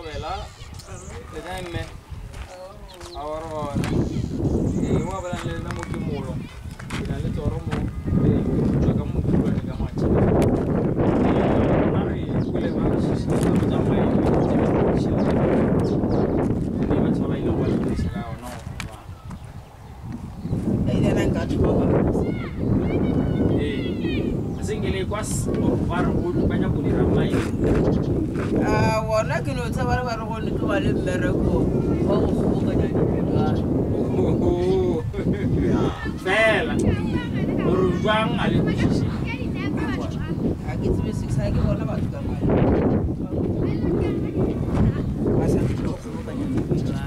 bela le dame ahora wa bela le na mo ke molo ina le toro mo le ka mo ke le ka machi ari kule ba shi ta ba mai shi ni ba tsala ilo ba le shi ka no ai da nan ka tuwa ba singile kwas var hulu banyak kuni ramai wona kino tsabara ba re go ne tlo ba le mmereko wa go go ka dadi ba fela urujang ale kushisi a ke tsebe 6 ke bona ba tla ba sa tlo go ba dadi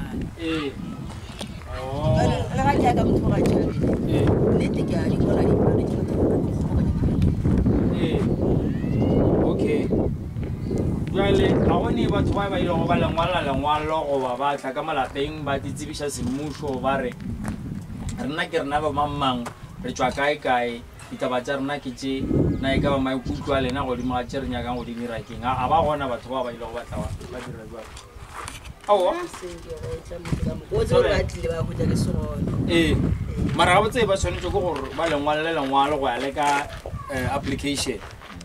oh la ga ja ka motho ga ja le te ke a di bona di ba di okay jale awone batho ba ile go ba lengwalo go ba batla ka malapeng ba ditsebisha semmušo ba re rena ke rena ba mamang re tswa kae ditaba tsa rena ke tše na e ka ba maikutlo a lena godimo ga tše re nyakang go di dira keng a ba gona batho ba ile go batla ba dira jalo aowa mara ga botse ba tshwanetse ke gore ba lengwalo go ya le ka application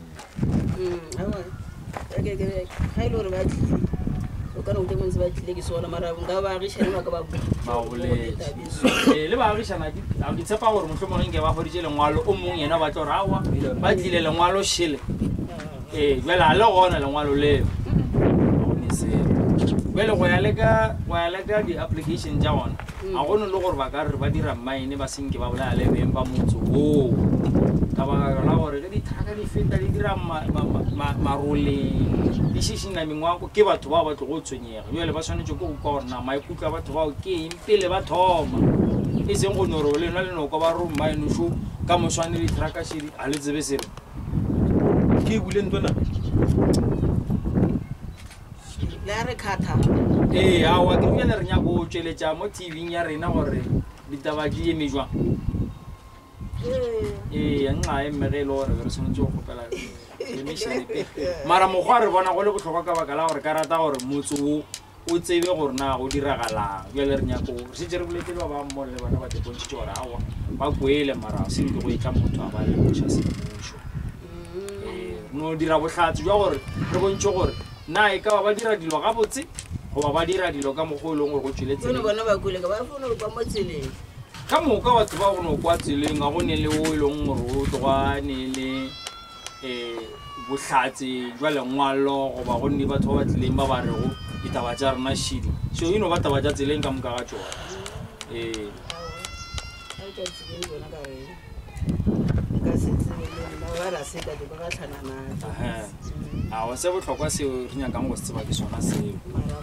le baagišana ke tshepa gore mohlomongeng ke ba goditše lengwalo o mongwe yena ba tlo rawa ba tlile lengwalo šele jale a le gona lengwalo leo bele go ya le ka di-application tša gona ga gone le gore ba ka re ba dira mine ba senke ba bolaya le beng ba motse oo ka baka la gore ke dithaka di feta di dira maroleng di šišina mengwako ke batho ba ba tlo go tshwenyega jale ba tshwanetse ke go kwa gore na maikutlo a batho bao ke eng pele ba thoma e seng go nore lena le noko ba ro maenošo ka moswane dithaka šedi a le tsebe sere ke bule ntona awa ke bjale re nyako go tšweletša mo tv ya rena gore ditaba di eme jwang nxa emmege e le gore re tshwanetse go kgopela emišalepe mara mokgwa re bona go le botlhokwa ka baka la gore ka rata gore motse o tsebe gore na go diragalang bjale re nyako re setse re boletse ba ba mmole le bona ba tepontšitše gore awa ba kwele mara senke go etla motho a ba le moša semmušo no dira bohlatsi jwa gore re bontše gore na e ka ba dira dilo ga botse goba ba dira dilo ka mokgwa e leng gore go tšweletseng ka moka batho ba gone kwa tseleng ga gone le o e leng gore o tlogane le bohlatsi jwa lengwalo goba gonne batho ba ba tlileng ba ba rego ditaba tša rena šidi so eno ba taba tša tseleng ka moka ga tsona awa se botlhokwa seo re nyakang go se tseba ke sona seo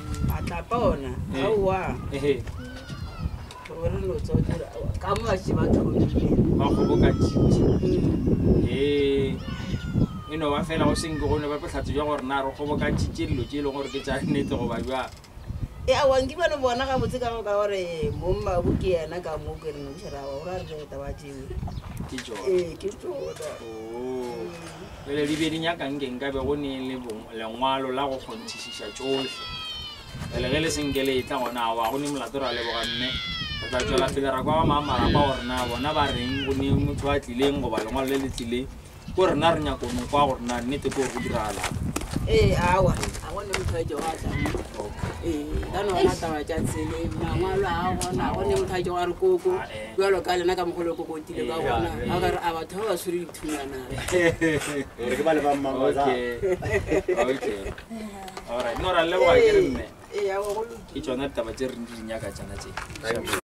ba kgobokantšitše eno ba fela go senke gone ba bohlatse jwa gore na re kgobokantšitše dilo tše e leng gore ke tša nnete goba jwa awanke bano bona ga botse ka ka gore mommabu ke yena ka mo ke reng šerawa o ra re taba tšeo ke tsona ke tsona pele di be di nyakang ke nka be go ne le lengwalo la go kgonthišiša tšohle pele ge le senke le etla gona wa go ne molato ra leboganne re tla tswela pele ra kwa ba maamarapa gore na bona ba reng go ne motho a tlileng goba lengwalo le le tlileng ko rena re nyakono kwa gore na nnete ko go diragalang awa a gone motho a tšeo a tlang ka nona taba tša tsele mangwalo a gona a gone motho a tšeo a re koko bjalo ka lena ka mogolo kokotile ka gona a kare a batho ba ba swere dithunana alright no ra leboga ke re nne ke tsona ditaba tse re di nyaka tšana tse